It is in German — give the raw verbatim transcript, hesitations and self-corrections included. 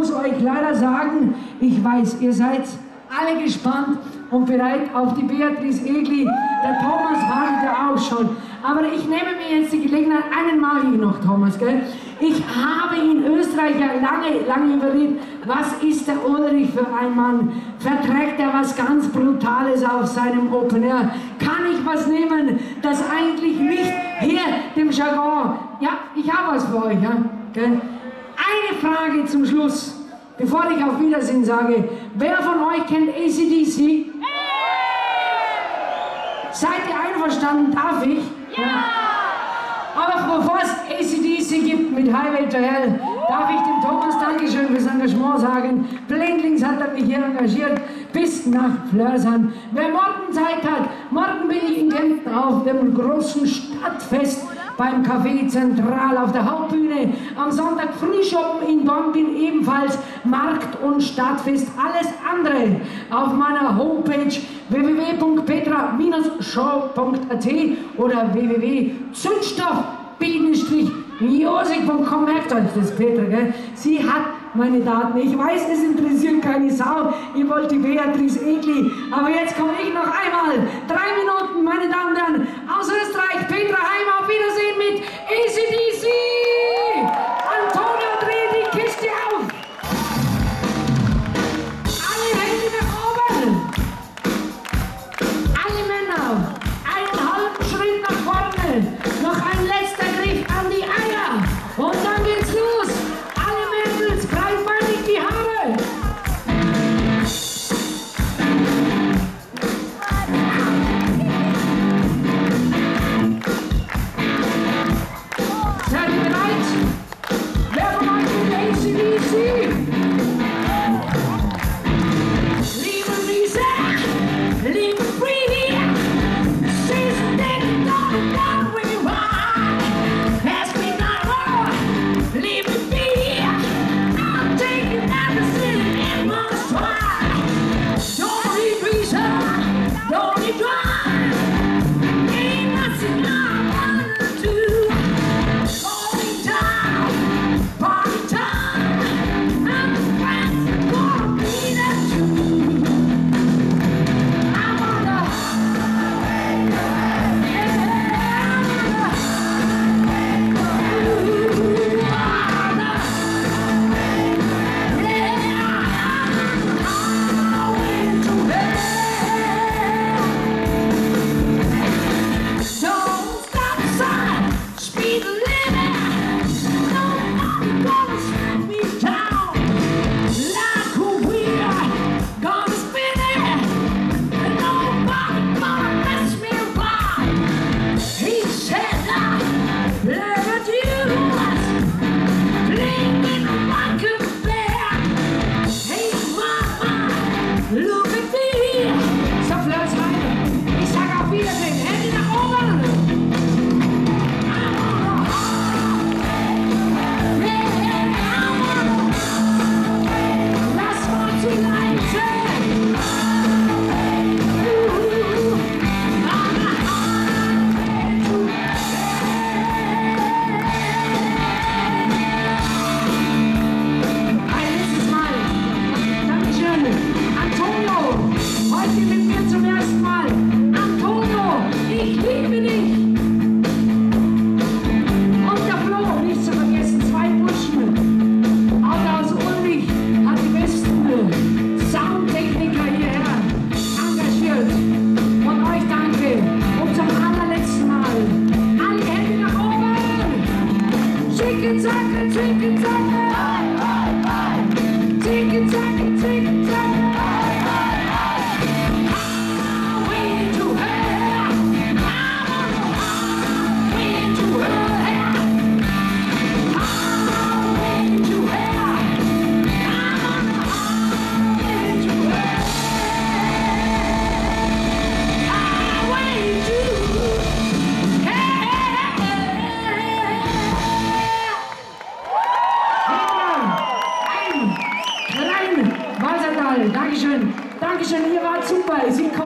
muss euch leider sagen, ich weiß, ihr seid alle gespannt und bereit auf die Beatrice Egli. Der Thomas wartet ja auch schon. Aber ich nehme mir jetzt die Gelegenheit, einen mag ich noch, Thomas, gell? Ich habe in Österreich ja lange, lange überlegt, was ist der Ulrich für ein Mann? Verträgt er was ganz Brutales auf seinem Open Air? Kann ich was nehmen, das eigentlich nicht hier dem Jargon... Ja, ich habe was für euch, ja? Gell? Eine Frage zum Schluss, bevor ich auf Wiedersehen sage. Wer von euch kennt A C D C? Seid ihr einverstanden? Darf ich? Ja! Aber bevor es A C D C gibt mit Highway to Hell, darf ich dem Thomas Dankeschön fürs Engagement sagen. Blindlings hat er mich hier engagiert, bis nach Flörsheim. Wer morgen Zeit hat, morgen bin ich in Kempten auf dem großen Stadtfest beim Café Zentral auf der Hauptbühne. Am Sonntag Frühschoppen in Dornbirn ebenfalls Markt- und Stadtfest. Alles andere auf meiner Homepage w w w punkt petra show punkt a t oder w w w punkt zündstoff music punkt com. Merkt euch das, Petra, gell? Sie hat meine Daten. Ich weiß, es interessiert keine Sau. Ihr wollt die Beatrice Egli. Aber jetzt komme ich noch einmal. Drei Minuten, meine Damen und Herren. Aus Österreich, Petra Heim. Auf Wiedersehen mit A C D C. Antonio, dreh die Kiste auf. Alle Hände nach oben. Alle Männer. Einen halben Schritt nach vorne. Noch ein letzter Griff an die Eier. Und dann geht's los. Alle Mädels, breitbeinig die Haare. Seid ihr bereit? Wer von euch kennt A C D C? Liebe Lisa, liebe Freddie, she's taking on a down we ride. Pass me not more, leave me be. I'm taking everything in my stride. Don't need reason, don't need drive. Ain't nothing I wanna do. Only time, party time. I'm the friends gonna be there too. I'm on the highway, yeah, I'm on the highway, ooh, on the highway, yeah, I'm on the highway to hell. Don't stop sign, speed limit. Nobody gonna slow me down. Like a wheel, gonna spin it. And nobody gonna mess me around. He said I never do was clinging like a bear. Hey mama, look at me. So Flörsheim, ich sag auf Wiedersehen. Hände nach oben. I'm on a highway, yeah, I'm on a highway. Lass mal die Leute. Ooh, on a highway to ein letztes Mal. Dankeschön. Antonio, heute mit mir zum ersten Mal. Antonio, ich liebe dich. Und der Flo, nicht zu vergessen, zwei Burschen. Auch aus Ulrich hat die besten Soundtechniker hierher engagiert. Und euch danke. Und zum allerletzten Mal. Alle Hände nach oben. Chicken, Zacke, Chicken, Zacke. Chicken, Zacke, Chicken, Zacke.